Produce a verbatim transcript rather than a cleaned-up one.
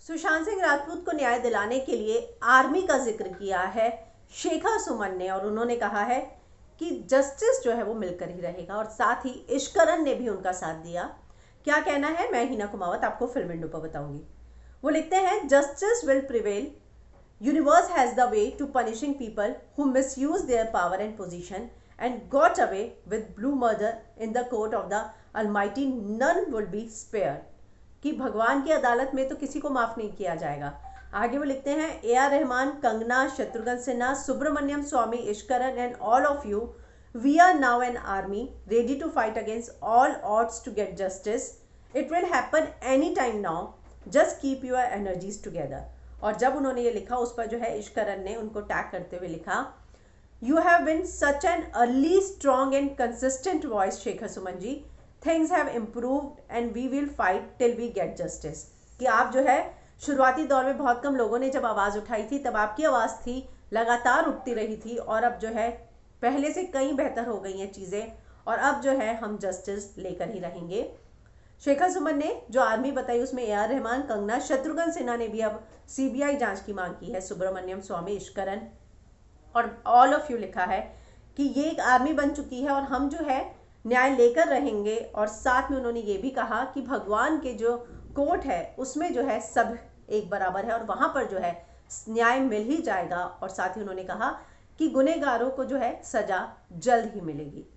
सुशांत सिंह राजपूत को न्याय दिलाने के लिए आर्मी का जिक्र किया है शेखर सुमन ने, और उन्होंने कहा है कि जस्टिस जो है वो मिलकर ही रहेगा, और साथ ही इश्करन ने भी उनका साथ दिया। क्या कहना है, मैं हिना कुमावत आपको फिल्म विंडो पर बताऊंगी। वो लिखते हैं, justice will prevail, universe has the way to punishing people who misuse their power and position and got away with blue murder in the court of the almighty, none would be spare. कि भगवान की अदालत में तो किसी को माफ नहीं किया जाएगा। आगे वो लिखते हैं, A R Rahman, Kangana, Shatrughan Sinha, Subramanian Swamy, Ishkaran and all of you, we are now an army ready to fight against all odds to get justice. It will happen any time now, just keep your energies together. और जब उन्होंने ये लिखा, उस पर जो है इश्करन ने उनको टैग करते हुए लिखा, you have been such an early strong and consistent voice Shekhar Suman ji, things have improved and we will fight till we get justice. कि आप जो है शुरुआती दौर में बहुत कम लोगों ने जब आवाज़ उठाई थी, तब आपकी आवाज़ थी, लगातार उठती रही थी, और अब जो है पहले से कई बेहतर हो गई हैं चीज़ें, और अब जो है हम जस्टिस लेकर ही रहेंगे। शेखर सुमन ने जो आर्मी बताई उसमें ए आर रहमान, कंगना, शत्रुघ्न सिन्हा ने भी अब सी बी आई जांच की मांग की है, सुब्रमण्यम स्वामी, इश्करन और ऑल ऑफ यू लिखा है कि ये एक आर्मी बन चुकी है और हम जो है न्याय लेकर रहेंगे। और साथ में उन्होंने ये भी कहा कि भगवान के जो कोर्ट है उसमें जो है सब एक बराबर है और वहाँ पर जो है न्याय मिल ही जाएगा। और साथ ही उन्होंने कहा कि गुनहगारों को जो है सजा जल्द ही मिलेगी।